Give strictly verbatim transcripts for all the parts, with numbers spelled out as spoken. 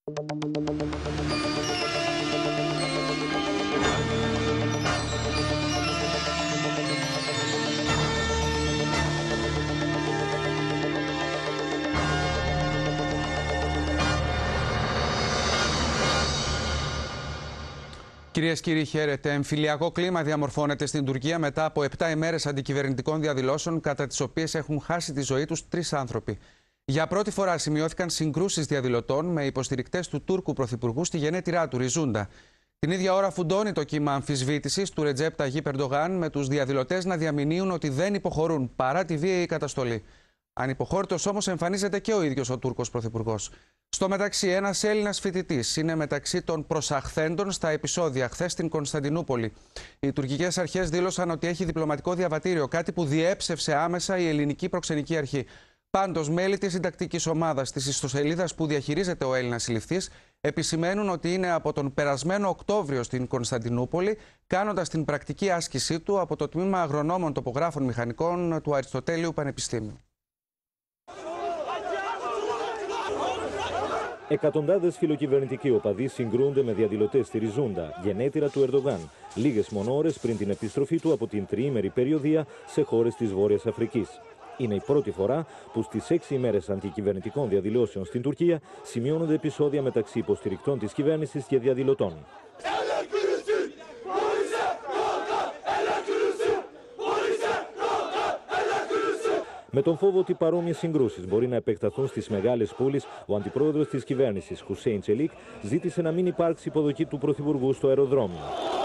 Κυρίες και κύριοι, χαίρετε. Εμφυλιακό κλίμα διαμορφώνεται στην Τουρκία μετά από επτά ημέρες αντικυβερνητικών διαδηλώσεων, κατά τις οποίες έχουν χάσει τη ζωή τους τρεις άνθρωποι. Για πρώτη φορά σημειώθηκαν συγκρούσεις διαδηλωτών με υποστηρικτές του Τούρκου Πρωθυπουργού στη γενέτειρά του, Ριζούντα. Την ίδια ώρα φουντώνει το κύμα αμφισβήτησης του Ρετζέπ Ταγίπ Ερντογάν, με τους διαδηλωτές να διαμηνύουν ότι δεν υποχωρούν παρά τη βίαιη καταστολή. Ανυποχώρητος όμως εμφανίζεται και ο ίδιος ο Τούρκος Πρωθυπουργός. Στο μεταξύ, ένας Έλληνας φοιτητής είναι μεταξύ των προσαχθέντων στα επεισόδια χθες στην Κωνσταντινούπολη. Οι τουρκικές αρχές δήλωσαν ότι έχει διπλωματικό διαβατήριο, κάτι που διέψευσε άμεσα η ελληνική προξενική αρχή. Πάντως, μέλη της συντακτικής ομάδας της ιστοσελίδας που διαχειρίζεται ο Έλληνας συλληφθής επισημαίνουν ότι είναι από τον περασμένο Οκτώβριο στην Κωνσταντινούπολη, κάνοντας την πρακτική άσκησή του από το τμήμα Αγρονόμων Τοπογράφων Μηχανικών του Αριστοτέλειου Πανεπιστήμιου. Εκατοντάδες φιλοκυβερνητικοί οπαδοί συγκρούνται με διαδηλωτές στη Ριζούντα, γενέτειρα του Ερντογάν, λίγες μόνο ώρες πριν την επιστροφή του από την τριήμερη περιοδεία σε χώρες της Βόρειας Αφρικής. Είναι η πρώτη φορά που στις έξι ημέρες αντικυβερνητικών διαδηλώσεων στην Τουρκία σημειώνονται επεισόδια μεταξύ υποστηρικτών της κυβέρνησης και διαδηλωτών. Με τον φόβο ότι παρόμοιες συγκρούσεις μπορεί να επεκταθούν στις μεγάλες πόλεις, ο αντιπρόεδρος της κυβέρνησης, Χουσέιν Τσελίκ, ζήτησε να μην υπάρξει υποδοχή του Πρωθυπουργού στο αεροδρόμιο.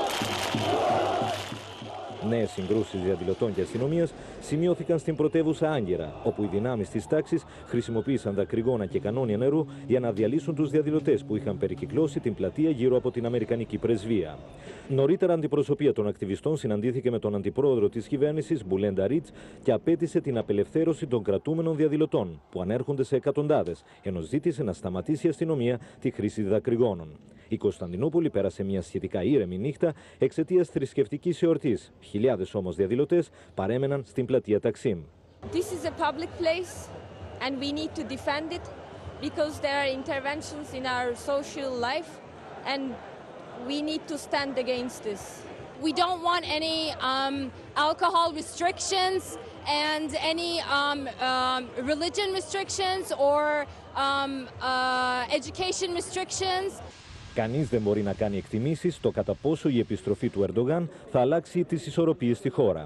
Νέες συγκρούσεις διαδηλωτών και αστυνομίας σημειώθηκαν στην πρωτεύουσα Άγκυρα, όπου οι δυνάμεις της τάξης χρησιμοποίησαν δακρυγόνα και κανόνια νερού για να διαλύσουν τους διαδηλωτές που είχαν περικυκλώσει την πλατεία γύρω από την Αμερικανική πρεσβεία. Νωρίτερα, αντιπροσωπεία των ακτιβιστών συναντήθηκε με τον αντιπρόεδρο της κυβέρνησης, Μπουλέντα Ρίτς, και απέτησε την απελευθέρωση των κρατούμενων διαδηλωτών, που ανέρχονται σε εκατοντάδες, ενώ ζήτησε να σταματήσει η αστυνομία τη χρήση δακρυγόνων. Η Κωνσταντινούπολη πέρασε μια σχετικά ήρεμη νύχτα εξαιτίας θρησκευτικής εορτής. Χιλιάδες όμως διαδηλωτές παρέμεναν στην πλατεία Ταξίμ. This is a public place and we need to defend it because there are interventions in our social life and we need to stand against this. We don't want any um, alcohol restrictions and any um, um, religion restrictions or um, uh, education restrictions. Κανείς δεν μπορεί να κάνει εκτιμήσεις στο κατά πόσο η επιστροφή του Ερντογάν θα αλλάξει τις ισορροπίες στη χώρα.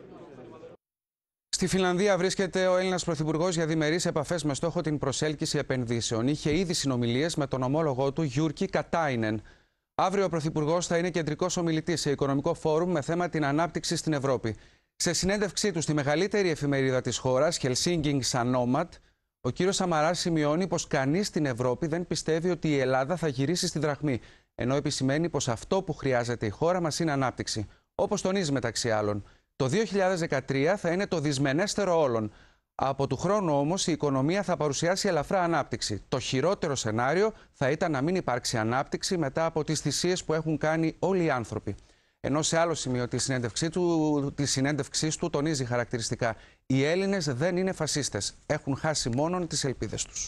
Στη Φινλανδία βρίσκεται ο Έλληνας Πρωθυπουργός για διμερείς επαφές με στόχο την προσέλκυση επενδύσεων. Είχε ήδη συνομιλίες με τον ομόλογό του Γιούρκι Κατάινεν. Αύριο ο Πρωθυπουργός θα είναι κεντρικός ομιλητής σε οικονομικό φόρουμ με θέμα την ανάπτυξη στην Ευρώπη. Σε συνέντευξή του στη μεγαλύτερη εφημερίδα της χώρας, Helsingin Sanomat, ο κύριος Σαμαράς σημειώνει πως κανείς στην Ευρώπη δεν πιστεύει ότι η Ελλάδα θα γυρίσει στη δραχμή, ενώ επισημαίνει πως αυτό που χρειάζεται η χώρα μας είναι ανάπτυξη. Όπως τονίζει μεταξύ άλλων, το δύο χιλιάδες δεκατρία θα είναι το δυσμενέστερο όλων. Από του χρόνου όμως η οικονομία θα παρουσιάσει ελαφρά ανάπτυξη. Το χειρότερο σενάριο θα ήταν να μην υπάρξει ανάπτυξη μετά από τις θυσίες που έχουν κάνει όλοι οι άνθρωποι. Ενώ σε άλλο σημείο της συνέντευξής του, της συνέντευξής του τονίζει χαρακτηριστικά: οι Έλληνες δεν είναι φασίστες, έχουν χάσει μόνον τις ελπίδες τους.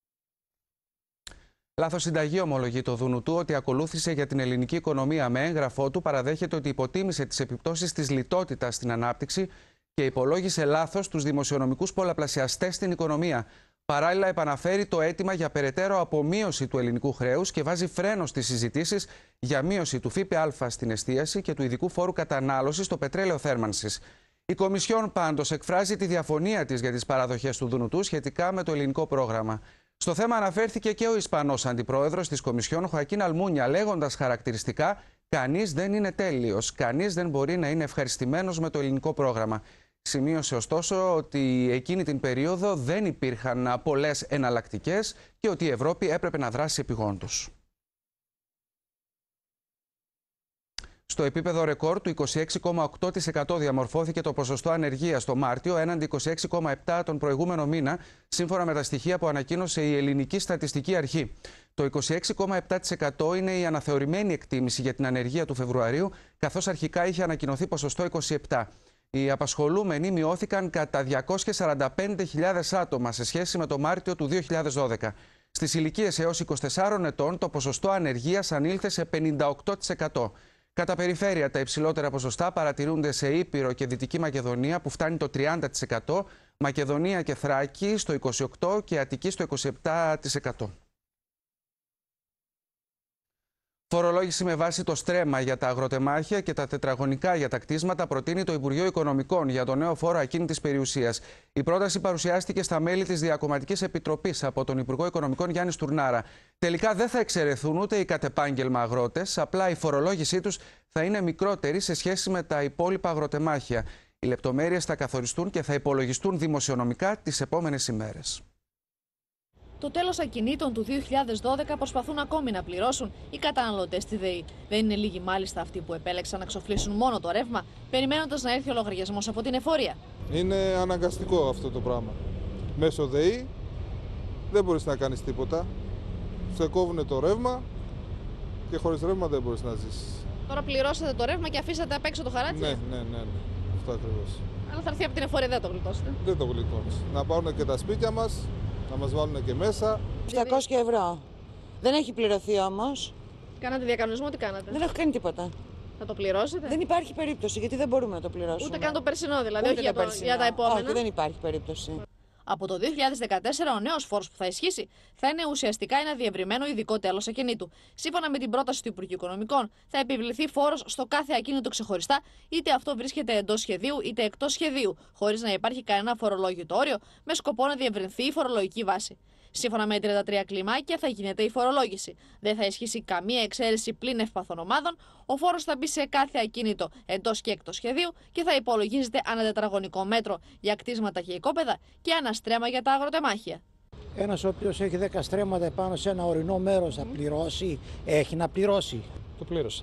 Λάθος συνταγή, ομολογεί το Δουνουτού ότι ακολούθησε για την ελληνική οικονομία. Με έγγραφό του παραδέχεται ότι υποτίμησε τις επιπτώσεις της λιτότητας στην ανάπτυξη και υπολόγισε λάθος τους δημοσιονομικούς πολλαπλασιαστές στην οικονομία. Παράλληλα, επαναφέρει το αίτημα για περαιτέρω απομείωση του ελληνικού χρέους και βάζει φρένο στις συζητήσεις για μείωση του ΦΠΑ στην εστίαση και του ειδικού φόρου κατανάλωσης στο πετρέλαιο θέρμανσης. Η Κομισιόν πάντως εκφράζει τη διαφωνία της για τις παραδοχές του Δουνουτού σχετικά με το ελληνικό πρόγραμμα. Στο θέμα αναφέρθηκε και ο Ισπανός αντιπρόεδρος της Κομισιόν, Χοακίν Αλμούνια, λέγοντας χαρακτηριστικά: κανείς δεν είναι τέλειος, κανείς δεν μπορεί να είναι ευχαριστημένος με το ελληνικό πρόγραμμα. Σημείωσε ωστόσο ότι εκείνη την περίοδο δεν υπήρχαν πολλές εναλλακτικές και ότι η Ευρώπη έπρεπε να δράσει επειγόντως. Στο επίπεδο ρεκόρ του είκοσι έξι κόμμα οκτώ τοις εκατό διαμορφώθηκε το ποσοστό ανεργίας το Μάρτιο, έναντι είκοσι έξι κόμμα επτά τοις εκατό τον προηγούμενο μήνα, σύμφωνα με τα στοιχεία που ανακοίνωσε η Ελληνική Στατιστική Αρχή. Το είκοσι έξι κόμμα επτά τοις εκατό είναι η αναθεωρημένη εκτίμηση για την ανεργία του Φεβρουαρίου, καθώς αρχικά είχε ανακοινωθεί ποσοστό είκοσι επτά τοις εκατό. Οι απασχολούμενοι μειώθηκαν κατά διακόσιες σαράντα πέντε χιλιάδες άτομα σε σχέση με το Μάρτιο του δύο χιλιάδες δώδεκα. Στις ηλικίες έως είκοσι τεσσάρων ετών το ποσοστό ανεργίας ανήλθε σε πενήντα οκτώ τοις εκατό. Κατά περιφέρεια, τα υψηλότερα ποσοστά παρατηρούνται σε Ήπειρο και Δυτική Μακεδονία που φτάνει το τριάντα τοις εκατό, Μακεδονία και Θράκη στο είκοσι οκτώ τοις εκατό και Αττική στο είκοσι επτά τοις εκατό. Φορολόγηση με βάση το στρέμμα για τα αγροτεμάχια και τα τετραγωνικά για τα κτίσματα προτείνει το Υπουργείο Οικονομικών για το νέο φόρο ακίνητης περιουσίας. Η πρόταση παρουσιάστηκε στα μέλη της Διακομματικής Επιτροπής από τον Υπουργό Οικονομικών Γιάννη Στουρνάρα. Τελικά δεν θα εξαιρεθούν ούτε οι κατ' επάγγελμα αγρότες, απλά η φορολόγησή τους θα είναι μικρότερη σε σχέση με τα υπόλοιπα αγροτεμάχια. Οι λεπτομέρειες θα καθοριστούν και θα υπολογιστούν δημοσιονομικά τις επόμενες ημέρες. Το τέλος ακινήτων του δύο χιλιάδες δώδεκα προσπαθούν ακόμη να πληρώσουν οι καταναλωτές στη ΔΕΗ. Δεν είναι λίγοι μάλιστα αυτοί που επέλεξαν να ξοφλήσουν μόνο το ρεύμα, περιμένοντας να έρθει ο λογαριασμός από την εφορία. Είναι αναγκαστικό αυτό το πράγμα. Μέσω ΔΕΗ δεν μπορείς να κάνεις τίποτα. Σε κόβουν το ρεύμα και χωρίς ρεύμα δεν μπορείς να ζήσεις. Τώρα πληρώσατε το ρεύμα και αφήσατε απ' έξω το χαράτσι. Ναι, ναι, ναι, ναι. Αυτό ακριβώς. Αλλά θα έρθει από την εφορία, δεν το γλιτώσετε. Δεν το γλιτώνεις. Να πάρουν και τα σπίτια μας, να μας βάλουν και μέσα. επτακόσια ευρώ. Δεν έχει πληρωθεί όμως. Κάνατε διακανονισμό, τι κάνατε? Δεν έχω κάνει τίποτα. Θα το πληρώσετε? Δεν υπάρχει περίπτωση, γιατί δεν μπορούμε να το πληρώσουμε. Ούτε καν το περσινό δηλαδή, Ούτε όχι για, το, περσινό. για τα επόμενα. Όχι, δεν υπάρχει περίπτωση. Από το δύο χιλιάδες δεκατέσσερα, ο νέος φόρος που θα ισχύσει θα είναι ουσιαστικά ένα διευρυμένο ειδικό τέλος ακινήτου. Σύμφωνα με την πρόταση του Υπουργείου Οικονομικών, θα επιβληθεί φόρος στο κάθε ακίνητο ξεχωριστά, είτε αυτό βρίσκεται εντός σχεδίου είτε εκτός σχεδίου, χωρίς να υπάρχει κανένα φορολόγητο όριο, με σκοπό να διευρυνθεί η φορολογική βάση. Σύμφωνα με τριάντα τρία κλιμάκια θα γίνεται η φορολόγηση. Δεν θα ισχύσει καμία εξαίρεση πλην ευπαθών ομάδων. Ο φόρος θα μπει σε κάθε ακίνητο εντός και εκτός σχεδίου και θα υπολογίζεται ανά τετραγωνικό μέτρο για κτίσματα και οικόπεδα και ανά στρέμμα για τα αγροτεμάχια. Ένας ο οποίος έχει δέκα στρέμματα επάνω σε ένα ορεινό μέρος θα πληρώσει, έχει να πληρώσει. Το πλήρωσα.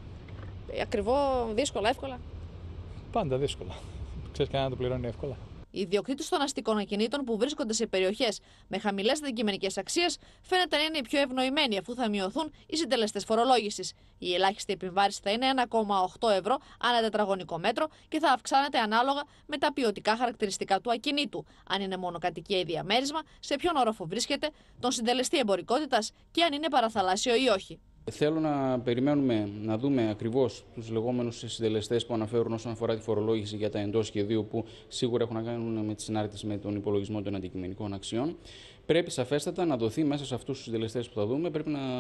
Ακριβό, δύσκολα, εύκολα. Πάντα δύσκολα. Ξέρεις κανένα να το πληρώνει εύκολα. Οι ιδιοκτήτες των αστικών ακινήτων που βρίσκονται σε περιοχές με χαμηλές αντικειμενικές αξίες φαίνεται να είναι οι πιο ευνοημένοι, αφού θα μειωθούν οι συντελεστές φορολόγησης. Η ελάχιστη επιβάρηση θα είναι ένα κόμμα οκτώ ευρώ ανά τετραγωνικό μέτρο και θα αυξάνεται ανάλογα με τα ποιοτικά χαρακτηριστικά του ακινήτου, αν είναι μονοκατοικία ή διαμέρισμα, σε ποιον όροφο βρίσκεται, τον συντελεστή εμπορικότητας και αν είναι παραθαλάσσιο ή όχι. Θέλω να περιμένουμε να δούμε ακριβώς τους λεγόμενους συντελεστές που αναφέρουν όσον αφορά τη φορολόγηση για τα εντός σχεδίου, που σίγουρα έχουν να κάνουν με τη συνάρτηση με τον υπολογισμό των αντικειμενικών αξιών. Πρέπει σαφέστατα να δοθεί μέσα σε αυτούς τους συντελεστές που θα δούμε, πρέπει να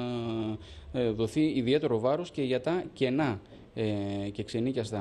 δοθεί ιδιαίτερο βάρος και για τα κενά και ξενίκιαστα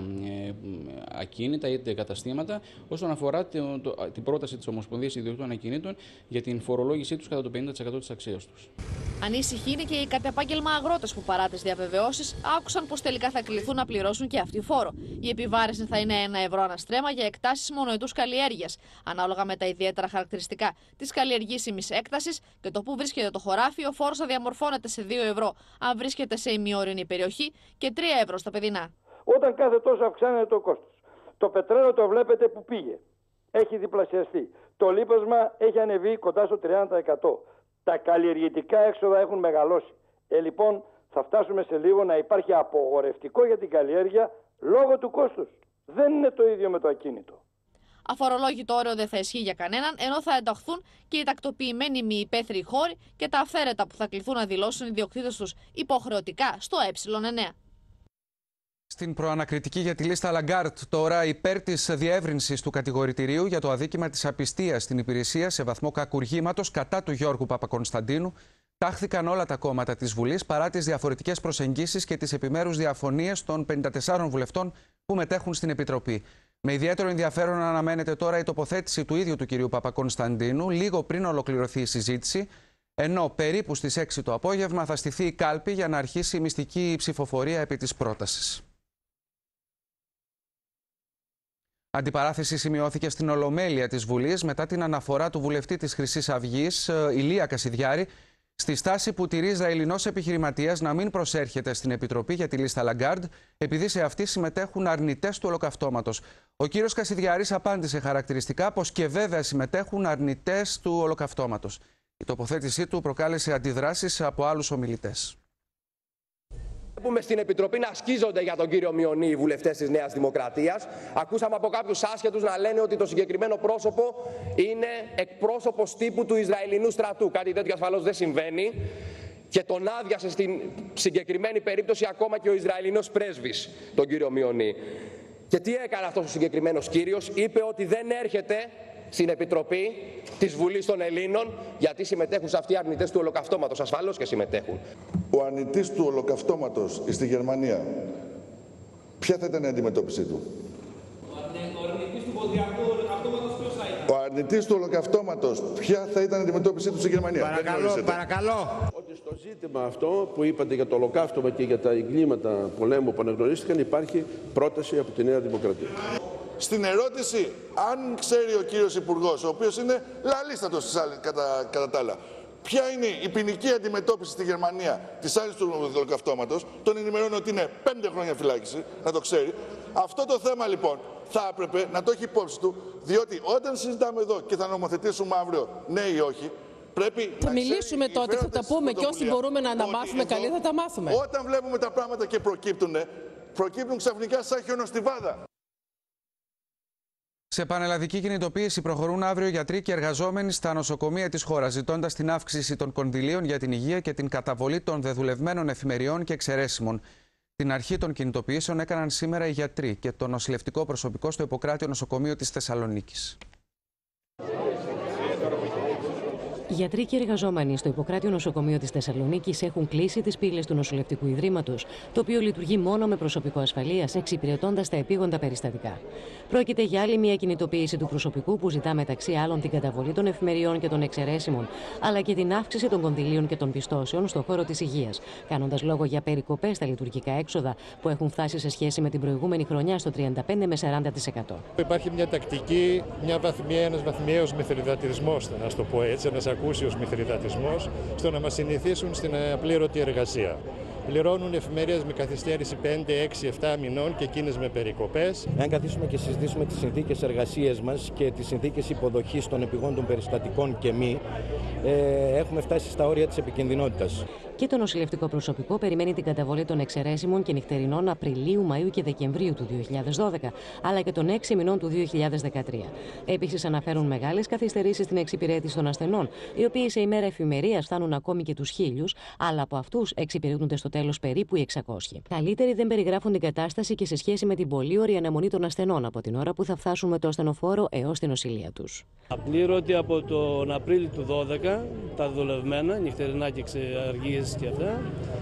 ακίνητα είτε καταστήματα, όσον αφορά το, το, την πρόταση της Ομοσπονδίας Ιδιοκτήτων Ακινήτων για την φορολόγησή τους κατά το πενήντα τοις εκατό της αξίας τους. Ανήσυχοι είναι και οι κατ' επάγγελμα αγρότες που, παρά τις διαβεβαιώσεις, άκουσαν πως τελικά θα κληθούν να πληρώσουν και αυτοί φόρο. Η επιβάρηση θα είναι ένα ευρώ ανά στρέμμα για εκτάσεις μονοετούς καλλιέργειας, ανάλογα με τα ιδιαίτερα χαρακτηριστικά της καλλιεργήσιμης έκτασης και το που βρίσκεται το χωράφι. Ο φόρος θα διαμορφώνεται σε δύο ευρώ αν βρίσκεται σε ημιόρεινη περιοχή και τρία ευρώ στα παιδινά. Όταν κάθε τόσο αυξάνεται το κόστος. Το πετρέλαιο το βλέπετε που πήγε. Έχει διπλασιαστεί. Το λίπασμα έχει ανεβεί κοντά στο τριάντα τοις εκατό. Τα καλλιεργητικά έξοδα έχουν μεγαλώσει. Ε, λοιπόν, θα φτάσουμε σε λίγο να υπάρχει απογορευτικό για την καλλιέργεια λόγω του κόστους. Δεν είναι το ίδιο με το ακίνητο. Αφορολόγητο όριο δεν θα ισχύει για κανέναν, ενώ θα ενταχθούν και οι τακτοποιημένοι μη υπαίθριοι χώροι και τα αυθαίρετα που θα κληθούν να δηλώσουν οι ιδιοκτήτες τους υποχρεωτικά στο ε εννέα. Στην προανακριτική για τη λίστα Λαγκάρτ, τώρα υπέρ της διεύρυνσης του κατηγορητηρίου για το αδίκημα της απιστίας στην υπηρεσία σε βαθμό κακουργήματος κατά του Γιώργου Παπακονσταντίνου, τάχθηκαν όλα τα κόμματα της Βουλής παρά τις διαφορετικές προσεγγίσεις και τις επιμέρους διαφωνίες των πενήντα τεσσάρων βουλευτών που μετέχουν στην Επιτροπή. Με ιδιαίτερο ενδιαφέρον αναμένεται τώρα η τοποθέτηση του ίδιου του κυρίου Παπακονσταντίνου λίγο πριν ολοκληρωθεί η συζήτηση, ενώ περίπου στις έξι το απόγευμα θα στηθεί η κάλπη για να αρχίσει η μυστική ψηφοφορία επί της πρότασης. Αντιπαράθεση σημειώθηκε στην Ολομέλεια της Βουλής μετά την αναφορά του βουλευτή της Χρυσής Αυγής, Ηλία Κασιδιάρη, στη στάση που τηρεί Ισραηλινός επιχειρηματίας να μην προσέρχεται στην Επιτροπή για τη λίστα Λαγκάρντ, επειδή σε αυτή συμμετέχουν αρνητές του ολοκαυτώματος. Ο κύριος Κασιδιάρης απάντησε χαρακτηριστικά πως και βέβαια συμμετέχουν αρνητές του ολοκαυτώματος. Η τοποθέτησή του προκάλεσε αντιδράσεις από άλλους ομιλητές. Βλέπουμε στην Επιτροπή να σκίζονται για τον κύριο Μιονί οι βουλευτές της Νέας Δημοκρατίας. Ακούσαμε από κάποιους άσχετους να λένε ότι το συγκεκριμένο πρόσωπο είναι εκπρόσωπος τύπου του Ισραηλινού στρατού. Κάτι τέτοιο ασφαλώς δεν συμβαίνει. Και τον άδειασε στην συγκεκριμένη περίπτωση ακόμα και ο Ισραηλινός πρέσβης, τον κύριο Μιονί. Και τι έκανε αυτός ο συγκεκριμένος κύριος? Είπε ότι δεν έρχεται στην Επιτροπή της Βουλής των Ελλήνων γιατί συμμετέχουν σε αυτή οι αρνητές του ολοκαυτώματος. Ασφαλώς και συμμετέχουν. Ο αρνητής του ολοκαυτώματος στη Γερμανία, ποια θα ήταν η αντιμετώπιση του? Ο αρνητής του ποδιακού ολοκαυτώματος ποιος θα ήταν? Ο αρνητής του ολοκαυτώματος, ποια θα ήταν η αντιμετώπιση του στη Γερμανία? Παρακαλώ, παρακαλώ. Ότι στο ζήτημα αυτό που είπατε για το ολοκαύτωμα και για τα εγκλήματα πολέμου που αναγνωρίστηκαν υπάρχει πρόταση από τη Νέα Δημοκρατία. Στην ερώτηση, αν ξέρει ο κύριος Υπουργός, ο οποίος είναι λαλίστατος κατά, κατά τα άλλα, ποια είναι η ποινική αντιμετώπιση στη Γερμανία της άλλης του ολοκαυτώματος, τον ενημερώνει ότι είναι πέντε χρόνια φυλάκιση, να το ξέρει. Αυτό το θέμα λοιπόν θα έπρεπε να το έχει υπόψη του, διότι όταν συζητάμε εδώ και θα νομοθετήσουμε αύριο ναι ή όχι, πρέπει θα να μιλήσουμε τότε, θα τα πούμε και όσοι μπορούμε να τα μάθουμε καλή θα τα μάθουμε. Όταν βλέπουμε τα πράγματα και προκύπτουν, προκύπτουν ξαφνικά σαν χιονοστιβάδα. Σε πανελλαδική κινητοποίηση προχωρούν αύριο γιατροί και εργαζόμενοι στα νοσοκομεία της χώρας, ζητώντας την αύξηση των κονδυλίων για την υγεία και την καταβολή των δεδουλευμένων εφημεριών και εξαιρέσιμων. Την αρχή των κινητοποιήσεων έκαναν σήμερα οι γιατροί και το νοσηλευτικό προσωπικό στο Ιπποκράτιο Νοσοκομείο της Θεσσαλονίκης. Γιατροί και εργαζόμενοι στο Ιπποκράτιο Νοσοκομείο της Θεσσαλονίκης έχουν κλείσει τις πύλες του Νοσηλευτικού Ιδρύματος, το οποίο λειτουργεί μόνο με προσωπικό ασφαλείας, εξυπηρετώντας τα επίγοντα περιστατικά. Πρόκειται για άλλη μια κινητοποίηση του προσωπικού που ζητά μεταξύ άλλων την καταβολή των εφημεριών και των εξαιρέσιμων, αλλά και την αύξηση των κονδυλίων και των πιστώσεων στον χώρο της υγείας, κάνοντας λόγο για περικοπές στα λειτουργικά έξοδα που έχουν φτάσει σε σχέση με την προηγούμενη χρονιά στο τριάντα πέντε με σαράντα τοις εκατό. Υπάρχει μια τακτική, μια βαθμία, ένας βαθμιαίος μηθριδατισμός, να το πω έτσι, ένας ακούσιος μηθριδατισμός, στο να μας συνηθίσουν στην απλήρωτη εργασία. Πληρώνουν εφημερίες με καθυστέρηση πέντε, έξι, επτά μηνών και εκείνες με περικοπές. Αν καθίσουμε και συζητήσουμε τις συνθήκες εργασίας μας και τις συνθήκες υποδοχής των επιγόντων περιστατικών και μη, ε, έχουμε φτάσει στα όρια της επικινδυνότητας. Και το νοσηλευτικό προσωπικό περιμένει την καταβολή των εξαιρέσιμων και νυχτερινών Απριλίου, Μαΐου και Δεκεμβρίου του δύο χιλιάδες δώδεκα, αλλά και των έξι μηνών του δύο χιλιάδες δεκατρία. Επίσης, αναφέρουν μεγάλες καθυστερήσεις στην εξυπηρέτηση των ασθενών, οι οποίοι σε ημέρα εφημερίας φτάνουν ακόμη και τους χίλιους, αλλά από αυτούς εξυπηρετούνται στο τέλος περίπου οι εξακόσιοι. Καλύτεροι δεν περιγράφουν την κατάσταση και σε σχέση με την πολύωρη αναμονή των ασθενών από την ώρα που θα φτάσουν με το ασθενοφόρο έως την νοσηλεία τους. Απλήρωτη από τον Απρίλιο του δώδεκα, τα δουλευμένα, νυχτερινά και αργίες και αυτά.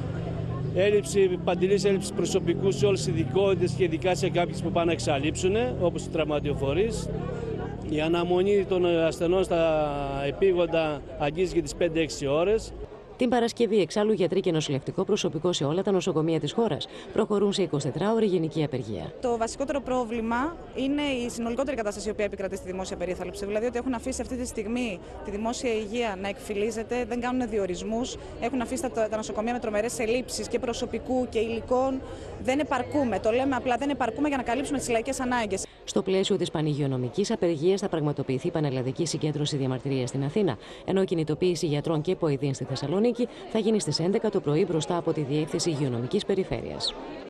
Έλλειψη, παντελής έλλειψη προσωπικού σε όλες τις ειδικότητες και ειδικά σε κάποιες που πάνε να εξαλείψουν, όπως οι τραυματιοφορείς. Η αναμονή των ασθενών στα επίγοντα αγγίζει και τις πέντε έξι ώρες. Την Παρασκευή, εξάλλου, γιατροί και νοσηλευτικό προσωπικό σε όλα τα νοσοκομεία της χώρας προχωρούν σε εικοσιτετράωρη γενική απεργία. Το βασικότερο πρόβλημα είναι η συνολικότερη κατάσταση η οποία επικρατεί στη δημόσια περίθαλψη. Δηλαδή ότι έχουν αφήσει αυτή τη στιγμή τη δημόσια υγεία να εκφυλίζεται, δεν κάνουν διορισμούς, έχουν αφήσει τα, τα νοσοκομεία με τρομερές ελλείψεις και προσωπικού και υλικών. Δεν επαρκούμε. Το λέμε απλά, δεν επαρκούμε για να καλύψουμε τις λαϊκές ανάγκες. Στο πλαίσιο της πανηγειονομικής απεργίας θα πραγματοποιηθεί πανελλαδική συγκέντρωση διαμαρτυρίας στην Αθήνα, ενώ η κινητοποίηση γιατρών και ποηδίων στη Θεσσαλονίκη θα γίνει στις έντεκα το πρωί μπροστά από τη Διεύθυνση Υγειονομικής Περιφέρειας.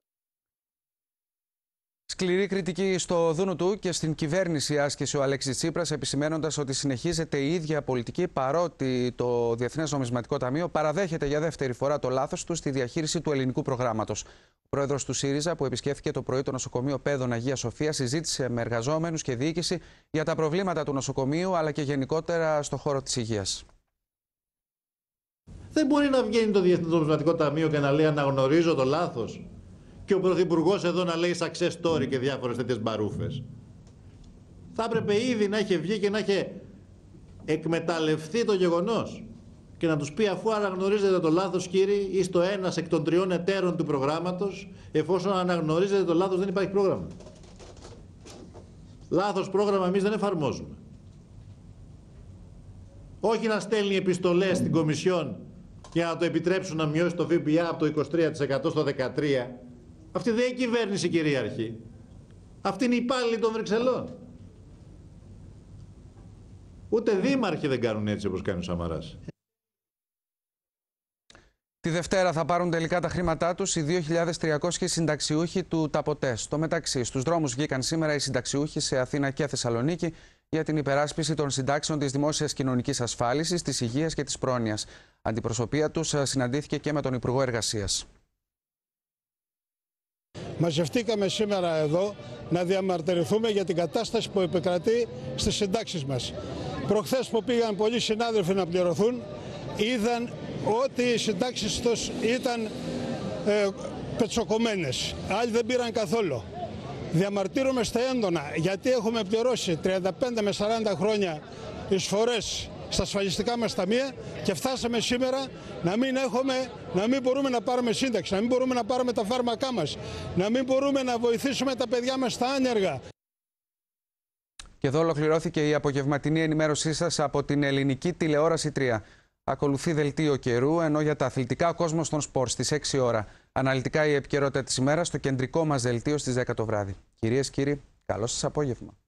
Σκληρή κριτική στο Δούνου του και στην κυβέρνηση άσκησε ο Αλέξης Τσίπρας, επισημαίνοντας ότι συνεχίζεται η ίδια πολιτική παρότι το Διεθνές Νομισματικό Ταμείο παραδέχεται για δεύτερη φορά το λάθος του στη διαχείριση του ελληνικού προγράμματος. Ο πρόεδρος του ΣΥΡΙΖΑ, που επισκέφθηκε το πρωί το νοσοκομείο Πέδων Αγία Σοφία, συζήτησε με εργαζόμενους και διοίκηση για τα προβλήματα του νοσοκομείου αλλά και γενικότερα στο χώρο της υγείας. Δεν μπορεί να βγαίνει το Διεθνές Νομισματικό Ταμείο και να λέει αναγνωρίζω το λάθος και ο Πρωθυπουργός εδώ να λέει success story και διάφορες τέτοιες μπαρούφες. Θα έπρεπε ήδη να είχε βγει και να είχε εκμεταλλευτεί το γεγονός και να τους πει, αφού αναγνωρίζετε το λάθος κύριοι, είστε ο ένας εκ των τριών εταίρων του προγράμματος, εφόσον αναγνωρίζετε το λάθος δεν υπάρχει πρόγραμμα. Λάθος πρόγραμμα εμείς δεν εφαρμόζουμε. Όχι να στέλνει επιστολές στην Κομισιόν για να το επιτρέψουν να μειώσει το ΦΠΑ από το είκοσι τρία τοις εκατό στο δεκατρία τοις εκατό. Αυτή δεν είναι η κυβέρνηση κυρίαρχη. Αυτή είναι η υπάλληλοι των Βρυξελών. Ούτε δήμαρχοι δεν κάνουν έτσι όπως κάνει ο Σαμαράς. Τη Δευτέρα θα πάρουν τελικά τα χρήματά τους οι δύο χιλιάδες τριακόσιοι συνταξιούχοι του ΤΑΠΟΤΕ. Στο μεταξύ, στους δρόμους βγήκαν σήμερα οι συνταξιούχοι σε Αθήνα και Θεσσαλονίκη για την υπεράσπιση των συντάξεων της δημόσιας κοινωνικής ασφάλισης, της υγείας και της πρόνοιας. Αντιπροσωπεία τους συναντήθηκε και με τον Υπουργό Εργασίας. Μαζευτήκαμε σήμερα εδώ να διαμαρτυρηθούμε για την κατάσταση που επικρατεί στις συντάξεις μας. Προχθές που πήγαν πολλοί συνάδελφοι να πληρωθούν, είδαν ότι οι συντάξεις τους ήταν ε, πετσοκομμένες. Άλλοι δεν πήραν καθόλου. Διαμαρτύρομαι στα έντονα γιατί έχουμε πληρώσει τριάντα πέντε με σαράντα χρόνια εισφορές στα ασφαλιστικά μας ταμεία και φτάσαμε σήμερα να μην, έχουμε, να μην μπορούμε να πάρουμε σύνταξη, να μην μπορούμε να πάρουμε τα φάρμακά μας, να μην μπορούμε να βοηθήσουμε τα παιδιά μας στα άνεργα. Και εδώ ολοκληρώθηκε η απογευματινή ενημέρωσή σας από την Ελληνική Τηλεόραση τρία. Ακολουθεί δελτίο καιρού, ενώ για τα αθλητικά ο κόσμος των σπορ στις έξι ώρα. Αναλυτικά η επικαιρότητα της ημέρας στο κεντρικό μας δελτίο στις δέκα το βράδυ. Κυρίες και κύριοι, καλό σας απόγευμα.